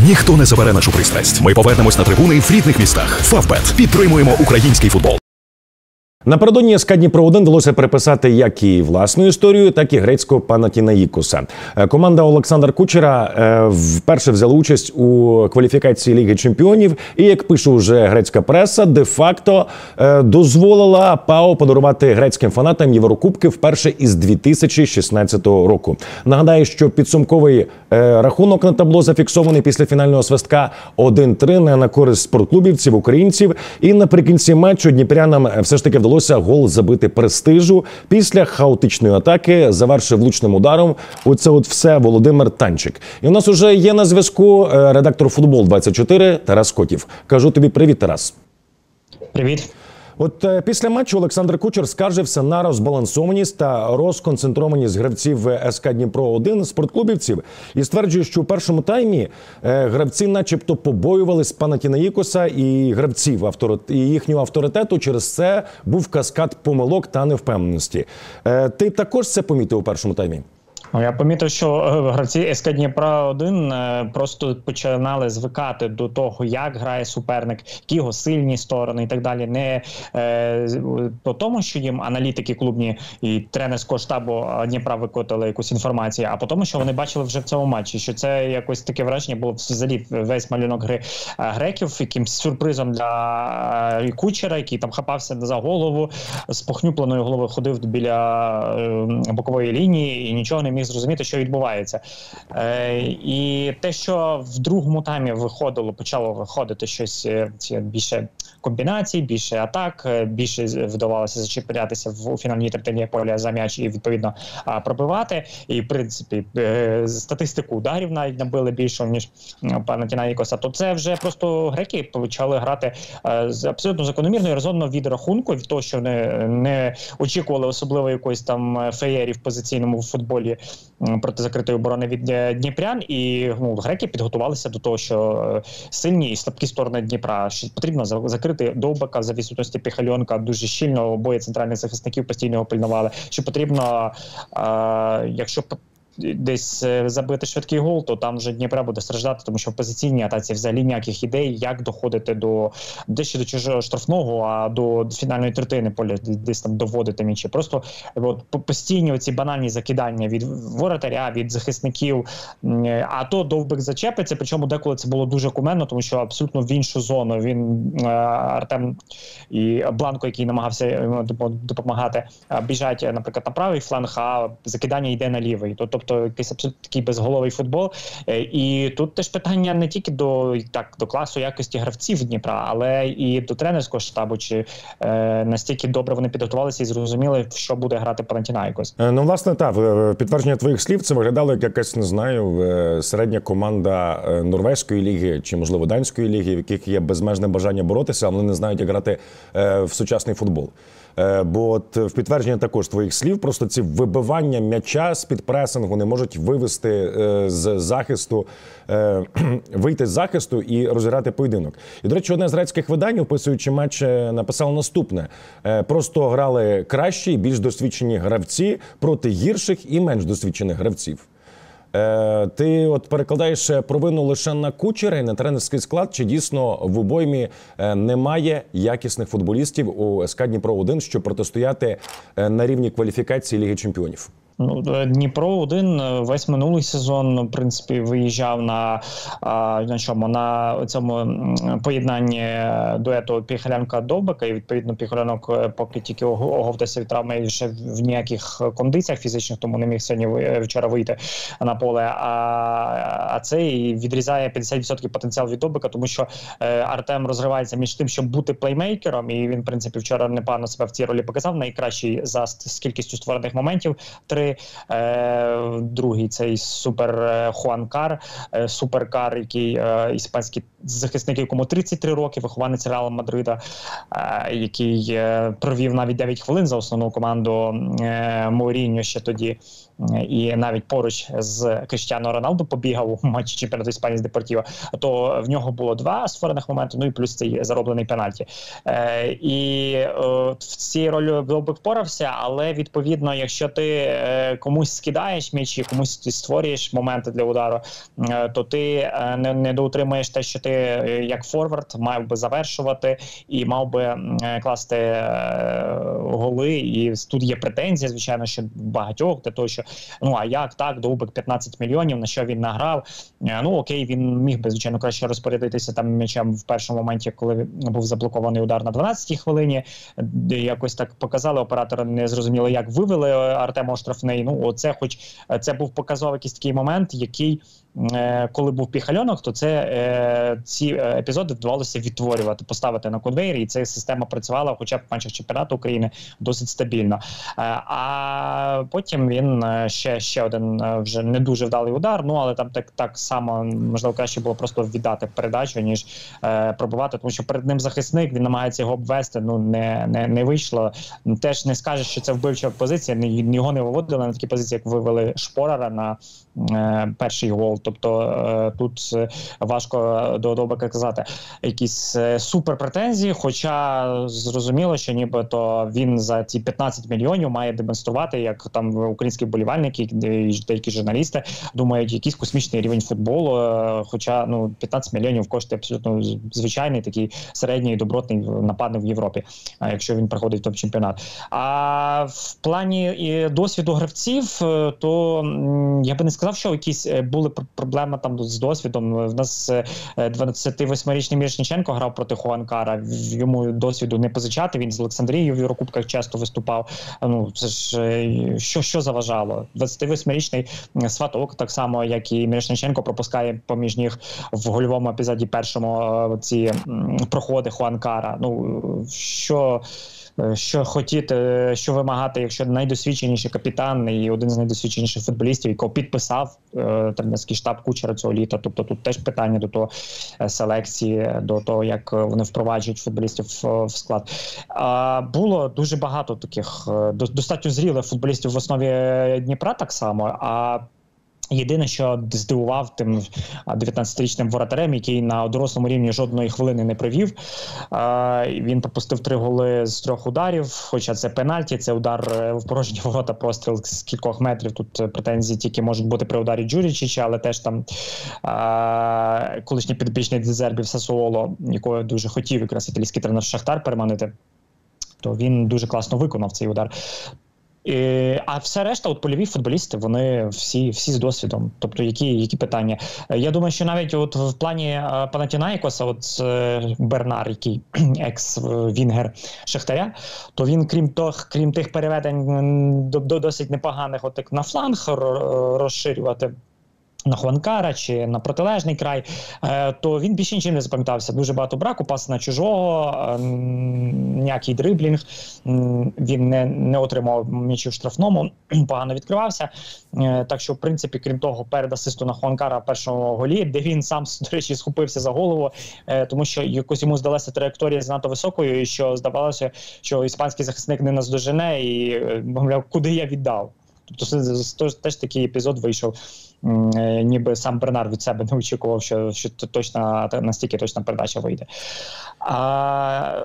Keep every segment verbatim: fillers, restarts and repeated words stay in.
Ніхто не забере нашу пристрасть. Ми повернемось на трибуни в рідних містах. Фавбет. Підтримуємо український футбол. Напередодні СК Дніпро один вдалося переписати як і власну історію, так і грецького Панатінаїкоса. Команда Олександра Кучера вперше взяла участь у кваліфікації Ліги Чемпіонів і, як пише вже грецька преса, де-факто дозволила ПАО подарувати грецьким фанатам Єврокубки вперше із дві тисячі шістнадцятого року. Нагадаю, що підсумковий рахунок на табло зафіксований після фінального свистка один-три на користь спортклубівців, українців. І наприкінці матчу дніпрянам все ж таки вдалося гол забити престижу. Після хаотичної атаки завершив влучним ударом оце от все Володимир Танчик. І у нас уже є на зв'язку редактор Футбол двадцять чотири Тарас Котів. Кажу тобі привіт, Тарас. Привіт. От е, після матчу Олександр Кучер скаржився на розбалансованість та розконцентрованість гравців СК Дніпро один спортклубівців і стверджує, що у першому таймі е, гравці начебто побоювались Панатінаїкоса і гравців авторит... і їхнього авторитету. Через це був каскад помилок та невпевненості. Е, ти також це помітив у першому таймі? Я помітив, що гравці СК Дніпра один просто починали звикати до того, як грає суперник, які його сильні сторони і так далі. Не е, по тому, що їм аналітики клубні і тренерського штабу Дніпра викотали якусь інформацію, а по тому, що вони бачили вже в цьому матчі, що це якось таке враження було взагалі весь малюнок гри греків, якимсь сюрпризом для Кучера, який там хапався за голову, з похнюпленою головою ходив біля бокової лінії і нічого не міг зрозуміти, що відбувається. Е, і те, що в другому таймі виходило, почало виходити щось більше комбінацій, більше атак, більше вдавалося зачіплятися в у фінальній третині поля за м'яч і, відповідно, пробивати. І, в принципі, статистику ударів навіть набили більше, ніж Панатінаїкоса. То це вже просто греки почали грати з абсолютно закономірно і резонно від рахунку, від того, що не, не очікували особливо якоїсь там феєрії в позиційному футболі проти закритої оборони від дніпрян. І ну, греки підготувалися до того, що сильні і слабкі сторони Дніпра. Що потрібно закрити Довбика за відсутності Піхальонка, дуже щільно обоє центральних захисників постійно його пильнували. Що потрібно, е, якщо десь забити швидкий гол, то там вже Дніпра буде страждати, тому що в позиційній атаці взагалі ніяких ідей, як доходити до дещо до чужого штрафного, а до фінальної третини поля десь там доводити м'ячі. Просто от, постійні оці банальні закидання від воротаря, від захисників, а то Довбик зачепиться, причому деколи це було дуже куменно, тому що абсолютно в іншу зону. Він, Артем і Бланко, який намагався йому допомагати, біжать, наприклад, на правий фланг, а закидання йде на лівий. Тобто Тобто якийсь абсолютно такий безголовий футбол. І тут теж питання не тільки до, так, до класу якості гравців Дніпра, але і до тренерського штабу, чи е, настільки добре вони підготувалися і зрозуміли, що буде грати Панатінаїкос. Ну, власне, так, підтвердження твоїх слів, це виглядало як якась, не знаю, середня команда Норвезької ліги, чи, можливо, Данської ліги, в яких є безмежне бажання боротися, але вони не знають, як грати в сучасний футбол. Бо от в підтвердження також твоїх слів, просто ці вибивання м'яча з-під пресингу не можуть вивести з захисту, вийти з захисту і розіграти поєдинок. І, до речі, одне з грецьких видань, описуючи матч, написало наступне. Просто грали кращі і більш досвідчені гравці проти гірших і менш досвідчених гравців. Ти от перекладаєш провину лише на Кучера і на тренерський склад, чи дійсно в обоймі немає якісних футболістів у СК Дніпро один, щоб протистояти на рівні кваліфікації Ліги Чемпіонів? Ну, Дніпро один весь минулий сезон, в принципі, виїжджав на, на чому, на цьому поєднанні дуету Піхалянка-Довбика, і, відповідно, Піхалянок поки тільки оговтався від травми і ще в ніяких кондиціях фізичних, тому не міг сьогодні вчора вийти на поле. А, а цей відрізає п'ятдесят відсотків потенціал від Довбика, тому що Артем розривається між тим, щоб бути плеймейкером, і він, в принципі, вчора непогано себе в цій ролі показав, найкращий за з кількістю створених моментів – три. Е, другий цей супер Хуан Кар, е, суперкар, який е, іспанський захисник, якому тридцять три роки, вихованець Реала Мадрида, е, який е, провів навіть дев'ять хвилин за основну команду е, Моуріньо ще тоді. І навіть поруч з Кріштіано Роналду побігав у матчі чемпіонату Іспанії з Депортіво, то в нього було два створених моменти, ну і плюс цей зароблений пенальті. Е, і е, в цій ролі Довбик впорався, але відповідно, якщо ти комусь скидаєш м'ячі, комусь ти створюєш моменти для удару, то ти не, не доутримуєш те, що ти як форвард мав би завершувати і мав би класти голи. І тут є претензія, звичайно, що багатьох для того, що ну а як так, Довбик п'ятнадцять мільйонів, на що він награв? Ну окей, він міг би, звичайно, краще розпорядитися там м'ячем в першому моменті, коли був заблокований удар на дванадцятій хвилині. Якось так показали, оператори не зрозуміли, як вивели Артема у штрафний. Ну, оце хоч це був показовий якийсь такий момент, який коли був Піхальонок, то це е, ці епізоди вдавалося відтворювати, поставити на конвейері, і ця система працювала, хоча б в матчах чемпіонату України, досить стабільно. Е, а потім він ще, ще один вже не дуже вдалий удар, ну але там так, так само, можливо, краще було просто віддати передачу, ніж е, пробувати, тому що перед ним захисник, він намагається його обвести, ну не, не, не вийшло. Теж не скажеш, що це вбивча позиція, його не виводили на такі позиції, як вивели Шпорара на е, перший гол. Тобто е, тут важко до Довбика казати якісь е, суперпретензії, хоча зрозуміло, що нібито він за ці п'ятнадцять мільйонів має демонструвати, як там українські вболівальники і деякі журналісти думають, якийсь космічний рівень футболу, е, хоча ну п'ятнадцять мільйонів коштує абсолютно звичайний такий середній добротний нападник в Європі, а якщо він приходить в топ-чемпіонат. А в плані і досвіду гравців, то я би не сказав, що якісь були проблема там з досвідом. В нас двадцятивосьмирічний Мірошниченко грав проти Хуанкара, йому досвіду не позичати, він з Олександрією в Єврокубках часто виступав. Ну, це ж що, що заважало? двадцятивосьмирічний Сваток, так само, як і Мірошниченко, пропускає поміж них в гольовому епізоді першому ці проходи Хуанкара. Ну, що... Що хотіти, що вимагати, якщо найдосвідченіший капітан і один з найдосвідченіших футболістів, якого підписав е, тренерський штаб Кучера цього літа. Тобто тут теж питання до того е, селекції, до того, як вони впроваджують футболістів в, в склад. А, було дуже багато таких е, достатньо зрілих футболістів в основі Дніпра так само, а єдине, що здивував тим дев'ятнадцятирічним воротарем, який на дорослому рівні жодної хвилини не провів. Він пропустив три голи з трьох ударів, хоча це пенальті, це удар в порожні ворота, простріл з кількох метрів. Тут претензії тільки можуть бути при ударі Джурічича, але теж там колишній підопічний Дезербів Сасуоло, якого дуже хотів якраз італійський тренер Шахтар переманити, то він дуже класно виконав цей удар. І, а все решта, от польові футболісти, вони всі, всі з досвідом. Тобто, які, які питання? Я думаю, що навіть от в плані Панатінаїкоса, от Бернар, який екс-вінгер Шахтаря, то він, крім тих, крім тих переведень до, до досить непоганих, от як на фланг розширювати, на Хуанкара чи на протилежний край, то він більше нічим не запам'ятався. Дуже багато браку, пас на чужого, ніякий дриблінг, він не, не отримав м'ячів в штрафному, погано відкривався. Так що, в принципі, крім того, перед асисту на Хуанкара в першому голі, де він сам, до речі, схопився за голову, тому що якось йому здалася траєкторія занадто високою, і що здавалося, що іспанський захисник не наздожене, і, мовляв, куди я віддав. Тобто це теж такий епізод вийшов, ніби сам Бернар від себе не очікував, що, що точно, настільки точна передача вийде. А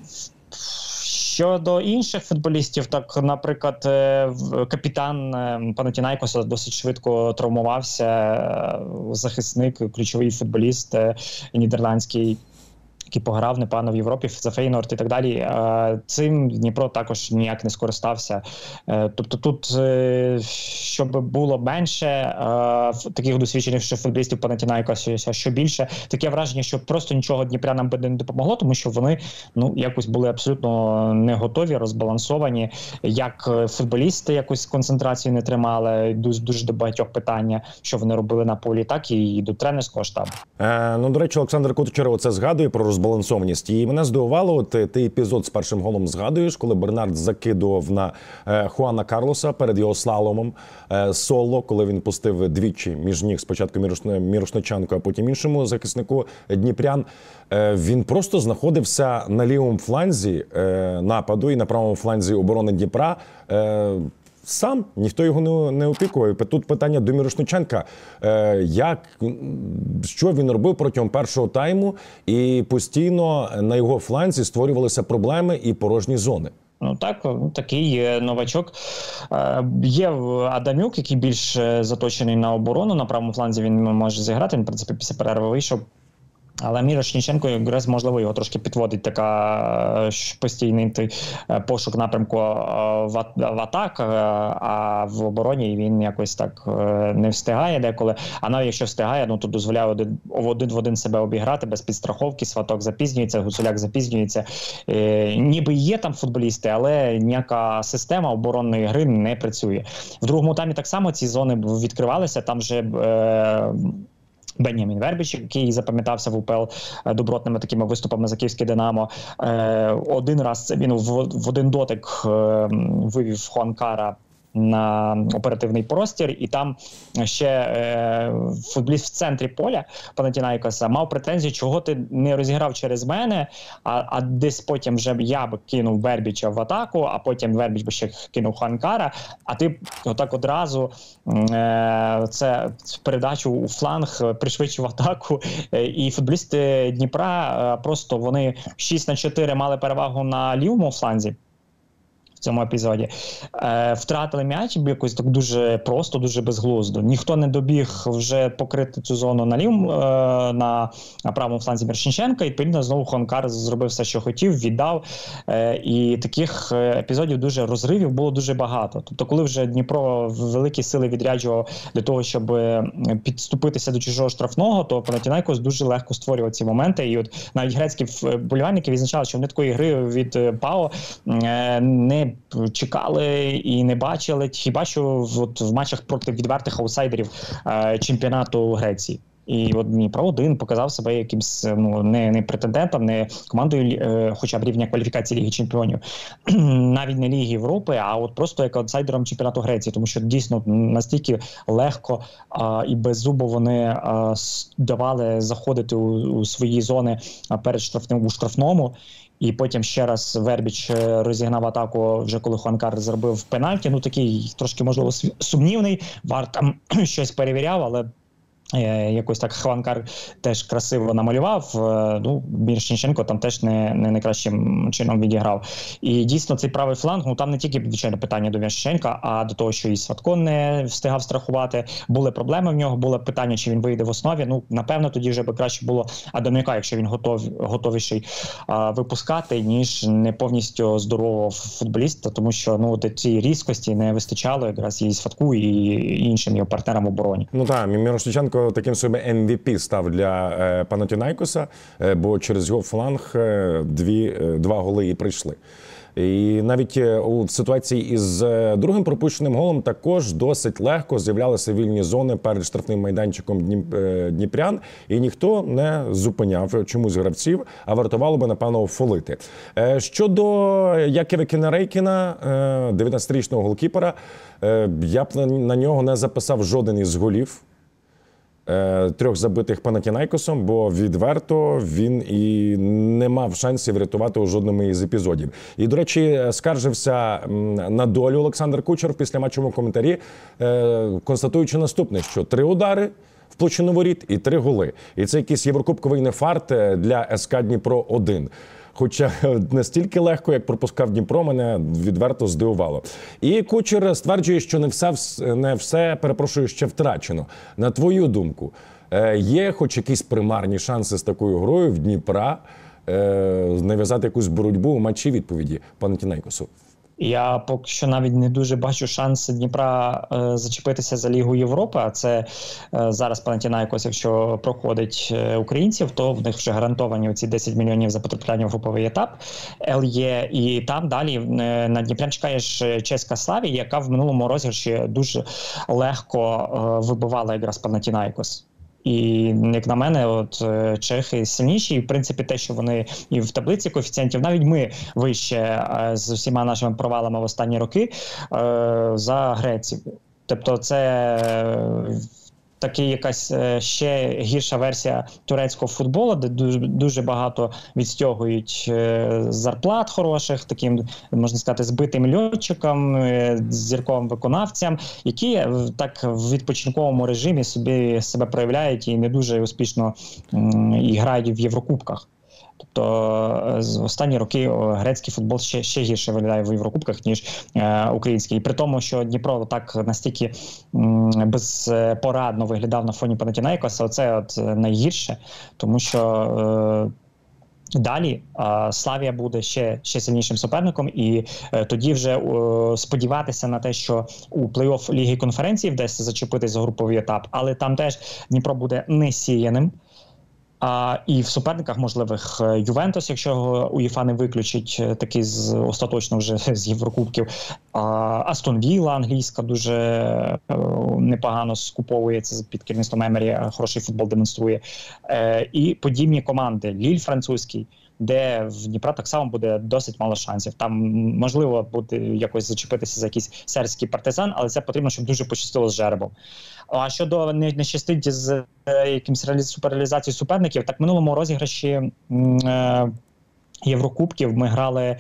щодо інших футболістів, так, наприклад, капітан Панатінаїкоса досить швидко травмувався, захисник, ключовий футболіст нідерландський, який пограв непогано в Європі за Фейнорд і так далі. Цим Дніпро також ніяк не скористався. Тобто тут, щоб було менше таких досвідчених футболістів Панатінаїкоса, що більше, таке враження, що просто нічого Дніпрянам би не допомогло, тому що вони ну, якось були абсолютно не готові, розбалансовані. Як футболісти якусь концентрацію не тримали, дуже, дуже до багатьох питання, що вони робили на полі, так і до тренерського штабу. Е, ну, до речі, Олександр Кучеров це згадує про розбалансованість. І мене здивувало, от ти епізод з першим голом згадуєш, коли Бернард закидував на е, Хуана Карлоса перед його слаломом е, соло, коли він пустив двічі між ніг спочатку Мірошниченко, а потім іншому захиснику Дніпрян. Е, він просто знаходився на лівому фланзі е, нападу і на правому фланзі оборони Дніпра. Е, Сам, ніхто його не, не опікував. Тут питання до Мірошниченка. Е, як, що він робив протягом першого тайму, і постійно на його фланзі створювалися проблеми і порожні зони? Ну так, такий новачок. Є Адамюк, який більш заточений на оборону, на правому фланзі він може зіграти, він, в принципі, після перерви вийшов. Але Мірошніченко, якраз, можливо, його трошки підводить така постійний той пошук напрямку в, в атак, а в обороні він якось так не встигає деколи. А навіть якщо встигає, ну то дозволяє один, один в один себе обіграти без підстраховки, Сваток запізнюється, Гуцуляк запізнюється. Е, ніби є там футболісти, але ніяка система оборонної гри не працює. В другому таймі так само ці зони відкривалися, там же... Е, Бен'ямін Вербіч, який запам'ятався в УПЛ добротними такими виступами за київське «Динамо». Один раз він в один дотик вивів Хуанкара на оперативний простір, і там ще е, футболіст в центрі поля Панатінайкоса мав претензію, чого ти не розіграв через мене, а, а десь потім вже я б кинув Вербіча в атаку, а потім Вербіч би ще кинув Хуанкара, а ти отак одразу е, це передачу у фланг пришвидшив атаку, е, і футболісти Дніпра е, просто вони шість на чотири мали перевагу на лівому фланзі в цьому епізоді, е, втратили м'яч якось так дуже просто, дуже безглуздо. Ніхто не добіг вже покрити цю зону на лівому, е, на, на правому фланзі Мірошніченка, і відповідно знову Хуанкар зробив все, що хотів, віддав. Е, і таких епізодів дуже розривів було дуже багато. Тобто, коли вже Дніпро великі сили відряджував для того, щоб підступитися до чужого штрафного, то Панатінайкос дуже легко створював ці моменти. І от навіть грецькі вболівальники відзначали, що вони такої гри від ПАО е, не чекали і не бачили, хіба що от в матчах проти відвертих аутсайдерів е, чемпіонату Греції. І от Дніпро один показав себе якимсь ну, не, не претендентом, не командою е, хоча б рівня кваліфікації Ліги Чемпіонів, навіть не Ліги Європи, а от просто як аутсайдером чемпіонату Греції, тому що дійсно настільки легко а, і беззубо вони а, давали заходити у, у свої зони перед штрафним у штрафному. І потім ще раз Вербіч розігнав атаку, вже коли Хуанкар зробив пенальті. Ну, такий трошки, можливо, сумнівний. Вар там щось перевіряв, але якось так Хуанкар теж красиво намалював. Ну, Мірошніченко там теж не, не найкращим чином відіграв. І дійсно цей правий фланг, ну там не тільки, звичайно, питання до Мірошніченка, а до того, що і Сватко не встигав страхувати. Були проблеми в нього, було питання, чи він вийде в основі. Ну, напевно, тоді вже би краще було Адамюка, якщо він готов, готовіший а, випускати, ніж не повністю здорового футболіста, тому що ну, цієї різкості не вистачало якраз і Сватку, і іншим його партнерам в обороні. Ну так, Мірошніченко таким собі ем ві пі став для е, Панатінайкоса, е, бо через його фланг е, дві, е, два голи і прийшли. І навіть у ситуації із другим пропущеним голом також досить легко з'являлися вільні зони перед штрафним майданчиком дніпрян, і ніхто не зупиняв чомусь гравців, а вартувало би, напевно, фолити. Щодо Якова Кінарейкіна, дев'ятнадцятирічного голкіпера, я б на нього не записав жоден із голів трьох забитих Панатінайкосом, бо відверто він і не мав шансів врятувати у жодному із епізодів. І, до речі, скаржився на долю Олександр Кучер в післяматчевому коментарі, констатуючи наступне, що три удари в площину воріт і три голи. І це якийсь єврокубковий нефарт для СК Дніпро один. Хоча настільки легко, як пропускав Дніпро, мене відверто здивувало. І Кучер стверджує, що не все, не все, перепрошую, ще втрачено. На твою думку, є хоч якісь примарні шанси з такою грою в Дніпра нав'язати якусь боротьбу у матчі відповіді Панатінайкосу? Я поки що навіть не дуже бачу шанси Дніпра е, зачепитися за Лігу Європи, а це е, зараз Панатінайкос, якщо проходить е, українців, то в них вже гарантовані оці десять мільйонів за потрапляння в груповий етап Ел Є, і там далі е, на Дніпрян чекає ж чеська Славія, яка в минулому розіграші дуже легко е, вибивала якраз Панатінайкос. І, як на мене, от чехи сильніші, і, в принципі, те, що вони і в таблиці коефіцієнтів, навіть ми вище з усіма нашими провалами в останні роки за греців. Тобто це такий якась ще гірша версія турецького футболу, де дуже, дуже багато відстягують зарплат хороших, таким, можна сказати, збитим льотчикам, зірковим виконавцям, які так в відпочинковому режимі собі себе проявляють і не дуже успішно і грають в Єврокубках. Тобто з останні роки грецький футбол ще, ще гірше виглядає в Єврокубках, ніж е, український. І при тому, що Дніпро так настільки м, безпорадно виглядав на фоні Панатінайкоса, оце от найгірше, тому що е, далі е, Славія буде ще, ще сильнішим суперником, і е, тоді вже е, сподіватися на те, що у плей-офф Ліги конференції вдасться зачепитись за груповий етап, але там теж Дніпро буде несіяним. А, і в суперниках можливих Ювентус, якщо його УЄФА не виключить, такий з, остаточно вже з Єврокубків. А, Астон Вілла англійська дуже е, непогано скуповується під керівництвом Емері, хороший футбол демонструє. Е, і подібні команди. Ліль французький, де в Дніпра так само буде досить мало шансів. Там можливо буде якось зачепитися за якийсь сербський партизан, але це потрібно, щоб дуже пощастило з жеребом. А щодо не, не щастить з е, якимсь реалі... суперреалізацією суперників, так в минулому розіграші е, Єврокубків ми грали,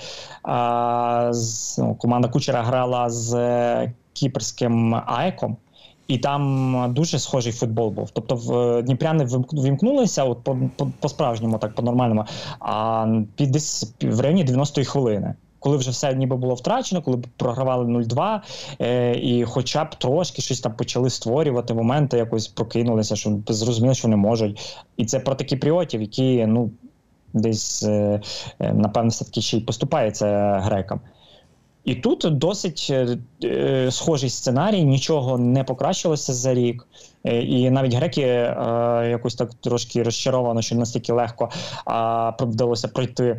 е, з, ну, команда Кучера грала з е, кіпрським АЕКом, і там дуже схожий футбол був. Тобто в дніпряни вимкнулися от по, по, по-справжньому, так по-нормальному, а під десь в районі дев'яностої хвилини. Коли вже все ніби було втрачено, коли програвали нуль-два, е, і хоча б трошки щось там почали створювати, моменти якось прокинулися, що зрозуміли, що не можуть. І це проти кіпріотів, які, ну, десь, е, напевно, все-таки ще й поступаються грекам. І тут досить е, схожий сценарій, нічого не покращилося за рік. Е, і навіть греки е, якось так трошки розчаровано, що настільки легко е, вдалося пройти,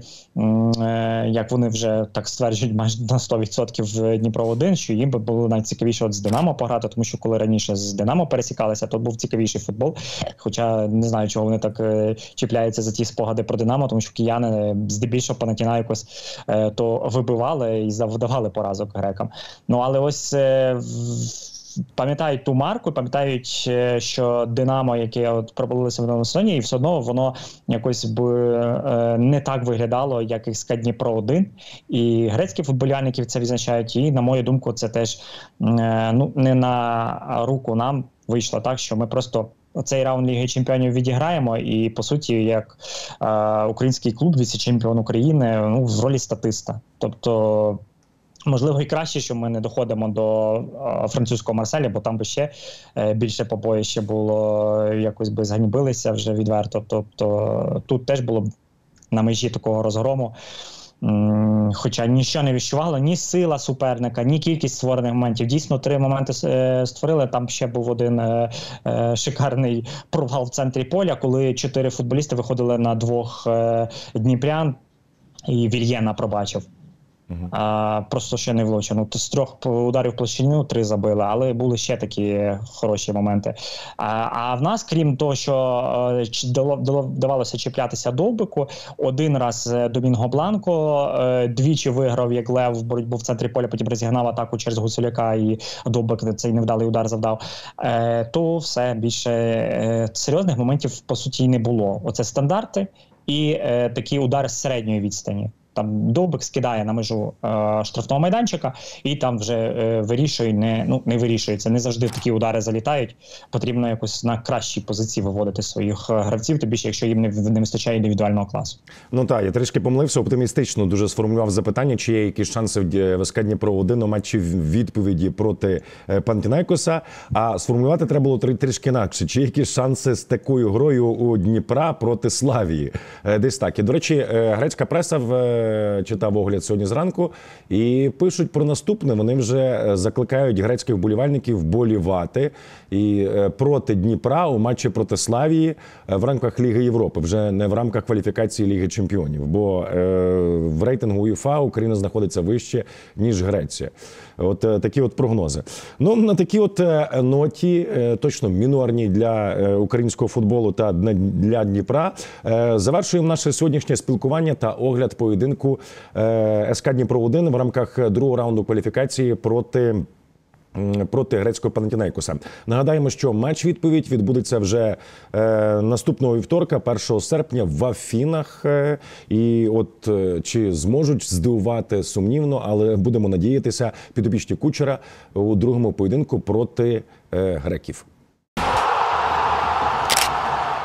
е, як вони вже так стверджують, майже на сто відсотків в Дніпро один, що їм би було найцікавіше от з Динамо пограти, тому що коли раніше з Динамо пересікалися, то був цікавіший футбол. Хоча не знаю, чого вони так е, чіпляються за ті спогади про Динамо, тому що кияни здебільшого Панатінайкос е, то вибивали і завдавали поразок грекам. Ну, але ось е, пам'ятають ту марку, пам'ятають, що Динамо, яке от пробулося в новому сезоні, і все одно воно якось б е, не так виглядало, як і СКА Дніпро один. І грецькі футболяники це відзначають, і, на мою думку, це теж е, ну, не на руку нам вийшло так, що ми просто цей раунд Ліги Чемпіонів відіграємо, і, по суті, як е, український клуб, віце-чемпіон України, ну, в ролі статиста. Тобто, можливо, і краще, що ми не доходимо до е, французького Марселя, бо там би ще е, більше побоїще було, якось би зганьбилися вже відверто. Тобто, тут теж було б на межі такого розгрому. М, хоча нічого не відчувало, ні сила суперника, ні кількість створених моментів. Дійсно, три моменти е, створили. Там ще був один е, е, шикарний провал в центрі поля, коли чотири футболісти виходили на двох е, дніпрян, і Вільєна пробачив. Uh-huh. А, просто ще не влучено. З трьох ударів в площину три забили, але були ще такі хороші моменти. А, а в нас, крім того, що давалося чіплятися Довбику, один раз Домінго Бланко двічі виграв, як Лев, в боротьбу в центрі поля, потім розігнав атаку через Гуцуляка, і Довбик цей невдалий удар завдав, то все, більше серйозних моментів, по суті, не було. Оце стандарти і такі удари з середньої відстані. Там Довбик скидає на межу е, штрафного майданчика, і там вже е, вирішує, не, ну, не вирішується. Не завжди такі удари залітають. Потрібно якось на кращій позиції виводити своїх гравців, тим більше, якщо їм не, не вистачає індивідуального класу. Ну так, я трішки помилився, оптимістично дуже сформулював запитання, чи є якісь шанси в СКА Дніпро один у матчі відповіді проти Панатінайкоса. А сформулювати треба було трішки інакше. Чи є якісь шанси з такою грою у Дніпра проти Славії? Десь так. І, до речі, грецька преса в читав огляд сьогодні зранку, і пишуть про наступне. Вони вже закликають грецьких вболівальників вболівати і проти Дніпра у матчі проти Славії в рамках Ліги Європи, вже не в рамках кваліфікації Ліги Чемпіонів, бо в рейтингу УЄФА Україна знаходиться вище, ніж Греція. От такі от прогнози. Ну, на такій от ноті, точно мінорній для українського футболу та для Дніпра, завершуємо наше сьогоднішнє спілкування та огляд поєдинку СКА Дніпро один в рамках другого раунду кваліфікації проти проти грецького Панатінайкоса. Нагадаємо, що матч-відповідь відбудеться вже е, наступного вівторка, першого серпня в Афінах. Е, і от е, чи зможуть здивувати, сумнівно, але будемо надіятися, підопічні Кучера у другому поєдинку проти е, греків.